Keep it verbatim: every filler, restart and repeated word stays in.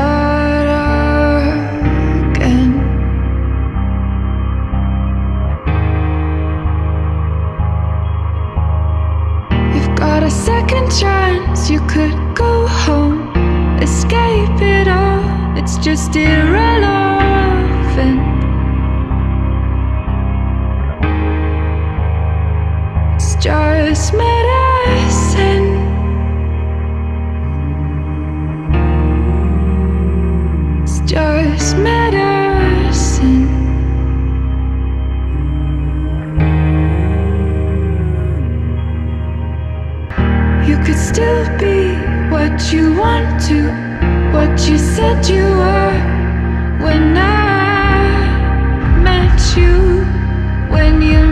start again. You've got a second chance, you could go home, escape it all, it's just irrelevant. It's just medicine. It's just medicine. You could still be what you want to, what you said you were when I met you, when you